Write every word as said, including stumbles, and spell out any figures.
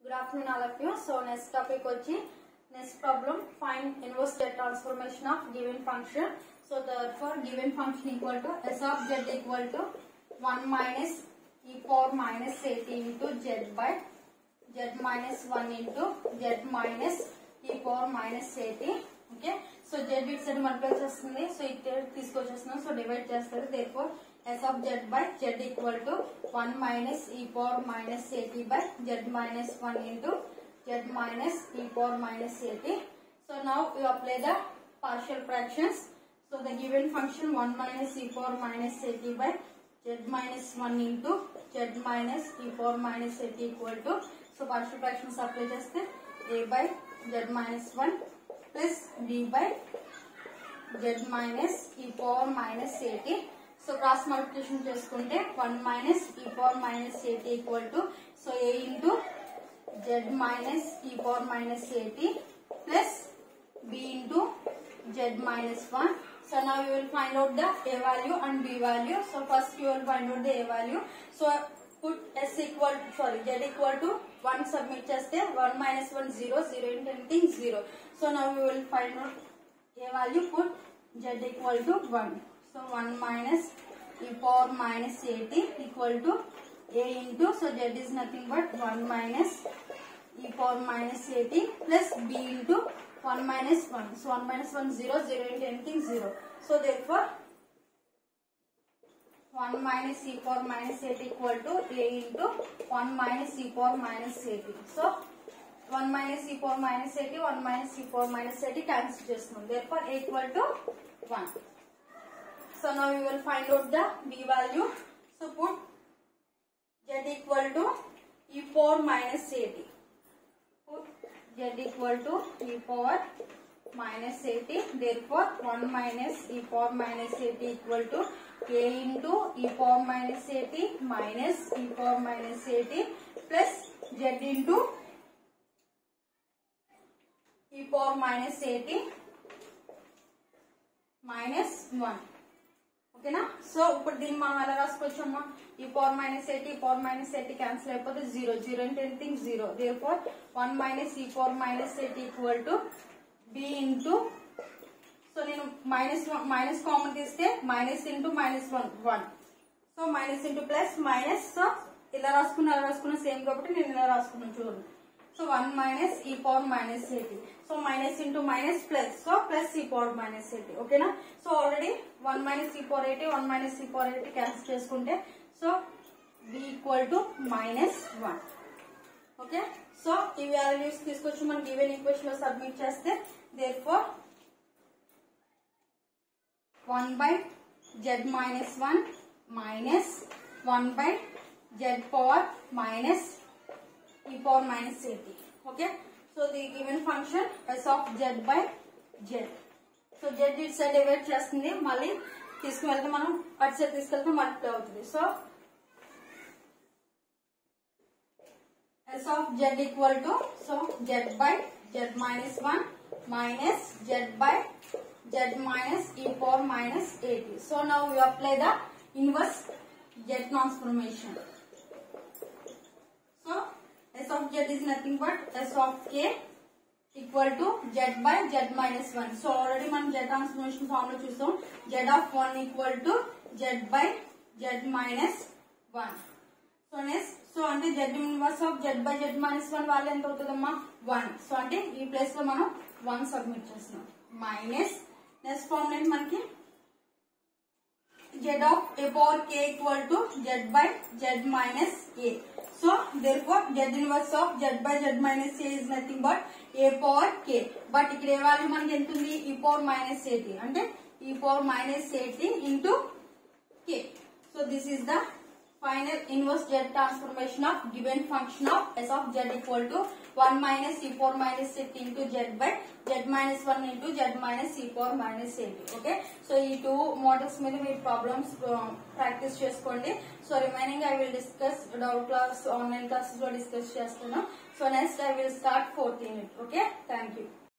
Good afternoon all of you. So next topic వచ్చి next problem, find inverse Z transformation of given function. So therefore given function equal to S of Z equal to one minus e power minus at into Z by Z minus one into Z minus e power minus at. Okay, so Z bits at multiply చేస్తుంది, so ఇక్కడ తీసుకొచ్చేస్తున్నాం, so divide చేస్తారు. Therefore S of Z by Z equal to one minus e power minus at by Z minus one into Z minus e power minus at. So now you apply the partial fractions. So the given function one minus e power minus at by Z minus one into Z minus e power minus at equal to, so partial fractions apply చేస్తే a by Z minus one plus b by Z minus e power minus at. So cross multiplication చేసుకుంటే one minus e power minus at equal to, so a into Z minus e power minus at plus b into Z minus one. So now you will find out the a value and b value. So first you will find out the a value. So put s equal to, sorry Z equal to one submit చేస్తే one minus one zero, zero into anything zero. So now you will find out a value, put Z equal to one. So one minus e power minus at equal to a into, so Z is nothing but one minus e power minus at plus b into one minus one. So one minus one zero, zero into anything zero. So therefore one minus e power minus at equal to a into one minus e power minus at. So one minus e power minus at, one minus e power minus at cancel చేస్తున్నాం. Therefore a equal to one. So now you will find out the b value. So put Z equal to e power minus at. Put Z equal to e power minus at. Therefore one minus e power minus at equal to a into e power minus at minus e power minus at plus Z into e power minus at minus one. ఓకేనా. So ఇప్పుడు దీన్ని మనం ఎలా రాసుకోవచ్చమ్మా, ఈ power minus eighty power minus eighty cancel అయిపోతే zero, zero అంటే anything zero. Therefore one minus e power minus eighty equal to B into, so నేను మైనస్ మైనస్ కామన్ తీస్తే minus into minus one one, so minus into plus minus, so ఇలా రాసుకున్నా అలా రాసుకున్నా same కాబట్టి నేను ఇలా రాసుకున్నాను చూడండి. So one minus e power minus eighty, so minus into minus plus, so plus e power minus eighty. ఓకేనా. So already one minus e power eighty one minus e power eighty cancel చేసుకుంటే so B equal to minus one. Okay. So ఈ values తీసుకొచ్చి మనం given equation లో submit చేస్తే therefore one by Z minus one minus one by Z power minus e power minus eighty. Okay, so the given function s of z by z. So z it side divide చేస్తుంది, మళ్ళీ తీసుకువెళ్తే మనం అటు side తీసుకెళ్తే multiply అవుతుంది. So s of z equal to, so z by z minus one minus z by z minus e power minus eighty. So now we apply the inverse z transformation. So S of z is nothing but S of k equal to z by z minus one. So already మనం z transformation formula చూసాం. Z of one equal to z by z minus one. So next, so అంటే z inverse of z by z minus one value ఎంత అవుతుందమ్మా one. So అంటే ఈ place లో మనం one submit చేస్తున్నాం. మైనస్ నెక్స్ట్ ఫార్ములా మనకి z of a power k equal to z by z minus a. So therefore z inverse of z by z minus a is nothing but a power k. But ఇక్కడ ఏ value మనకి ఎంత ఉంది, e power minus eighty, అంటే e power minus eighty into k. So this is the final inverse z transformation of given function of s of z equal to one minus e power minus eighty into z by z minus one into z minus e power minus eighty. Okay, so ఈ two models మీద మీరు problems practice చేసుకోండి. So remaining I will discuss doubt class online classes లో discuss చేస్తున్నాం. So next I will start fourth unit. Okay, thank you.